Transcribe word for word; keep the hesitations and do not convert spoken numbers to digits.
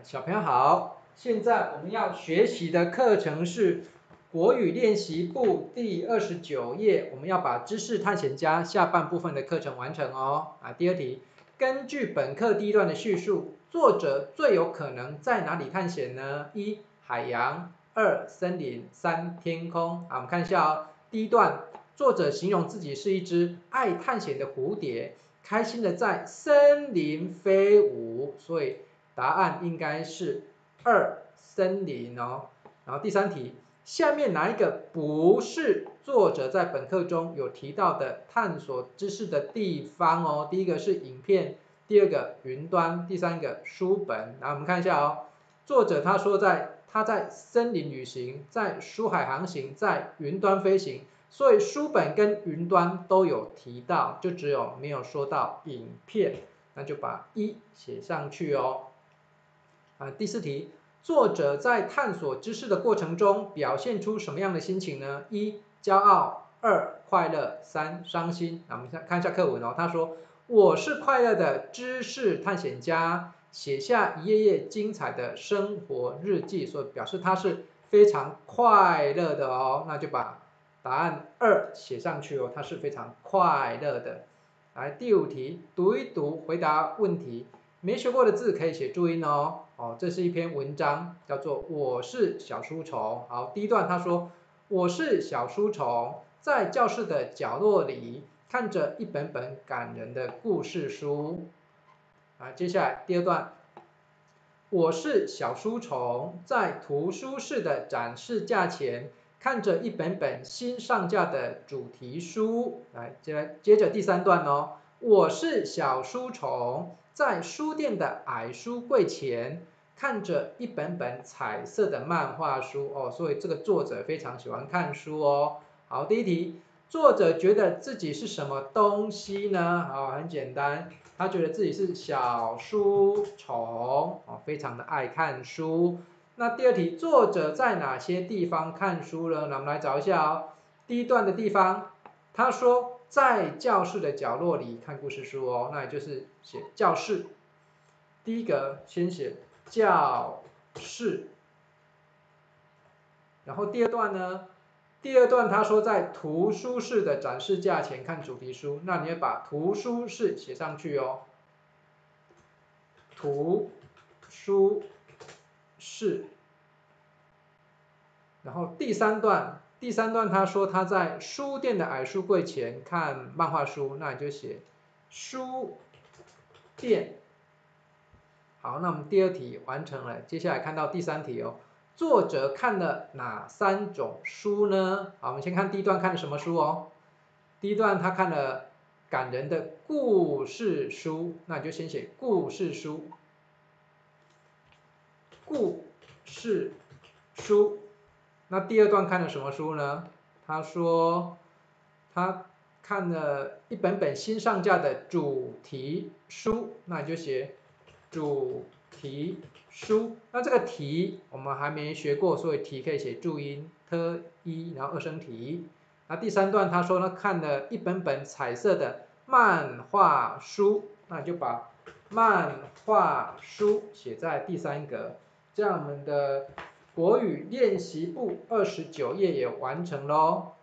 小朋友好，现在我们要学习的课程是国语练习簿第二十九页，我们要把知识探险家下半部分的课程完成哦。啊，第二题，根据本课第一段的叙述，作者最有可能在哪里探险呢？一、海洋；二、森林；三、天空。啊，我们看一下哦。第一段，作者形容自己是一只爱探险的蝴蝶，开心的在森林飞舞，所以答案应该是二森林哦。然后第三题，下面哪一个不是作者在本课中有提到的探索知识的地方哦？第一个是影片，第二个云端，第三个书本。然后我们看一下哦，作者他说在他在森林旅行，在书海航行，在云端飞行，所以书本跟云端都有提到，就只有没有说到影片，那就把一写上去哦。啊，第四题，作者在探索知识的过程中表现出什么样的心情呢？一、骄傲；二、快乐；三、伤心。那我们看一下课文哦，他说：“我是快乐的知识探险家，写下一页页精彩的生活日记。”所以表示他是非常快乐的哦，那就把答案二写上去哦，他是非常快乐的。来，第五题，读一读，回答问题。没学过的字可以写注音哦。哦，这是一篇文章，叫做《我是小书虫》。好，第一段他说：“我是小书虫，在教室的角落里看着一本本感人的故事书。”啊，接下来第二段，我是小书虫，在图书室的展示架前看着一本本新上架的主题书。来，接接着第三段哦，我是小书虫，在书店的矮书柜前看着一本本彩色的漫画书哦，所以这个作者非常喜欢看书哦。好，第一题，作者觉得自己是什么东西呢？好，很简单，他觉得自己是小书虫哦，非常的爱看书。那第二题，作者在哪些地方看书呢？那我们来找一下哦。第一段的地方，他说在教室的角落里看故事书哦，那也就是写教室。第一个先写教室，然后第二段呢？第二段他说在图书室的展示架前看主题书，那你要把图书室写上去哦。图书室。然后第三段，第三段他说他在书店的矮书柜前看漫画书，那你就写书店。好，那我们第二题完成了，接下来看到第三题哦。作者看了哪三种书呢？好，我们先看第一段看的什么书哦。第一段他看了感人的故事书，那你就先写故事书。故事书。那第二段看了什么书呢？他说他看了一本本新上架的主题书，那你就写主题书。那这个题我们还没学过，所以题可以写注音 t i， 然后二声题。那第三段他说呢，看了一本本彩色的漫画书，那你就把漫画书写在第三格。这样我们的国语练习簿二十九页也完成喽。